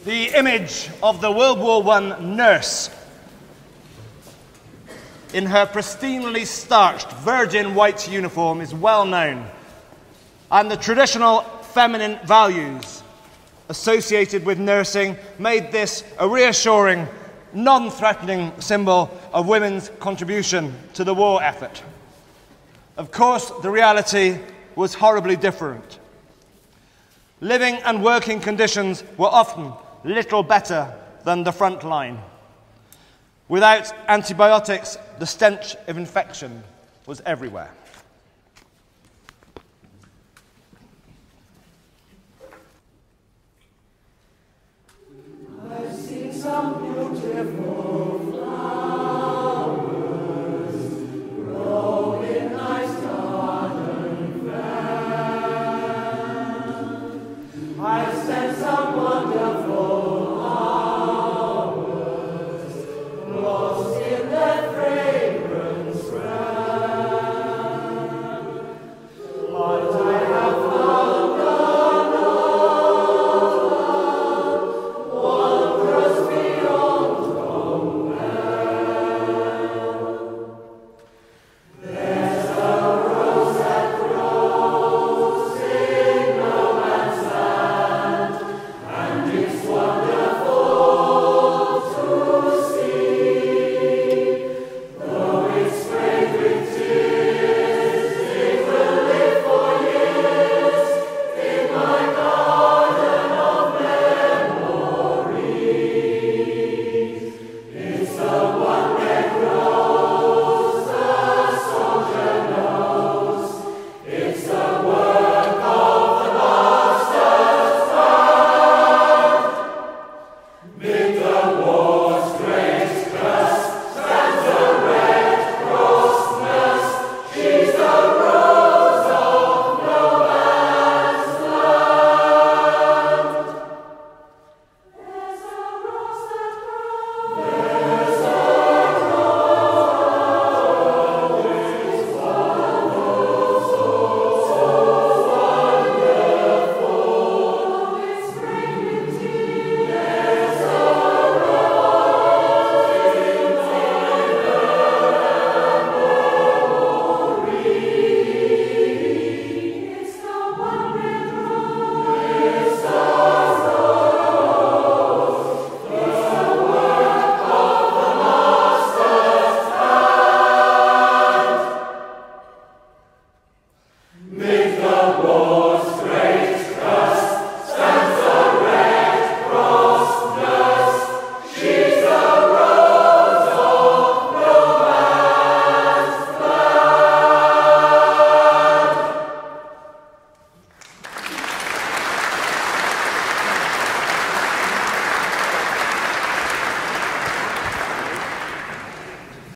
The image of the World War I nurse in her pristinely starched virgin white uniform is well known, and the traditional feminine values associated with nursing made this a reassuring, non-threatening symbol of women's contribution to the war effort. Of course, the reality was horribly different. Living and working conditions were often little better than the front line. Without antibiotics, the stench of infection was everywhere.